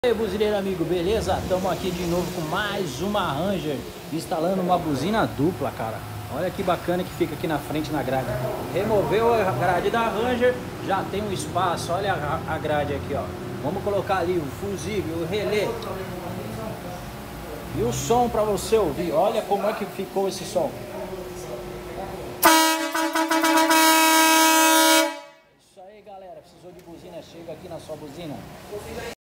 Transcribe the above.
E aí, buzineiro amigo, beleza? Estamos aqui de novo com mais uma Ranger, instalando uma buzina dupla, cara. Olha que bacana que fica aqui na frente na grade. Removeu a grade da Ranger, já tem um espaço. Olha a grade aqui, ó. Vamos colocar ali o fusível, o relé e o som para você ouvir. Olha como é que ficou esse som. É isso aí, galera. Precisou de buzina? Chega aqui na sua buzina.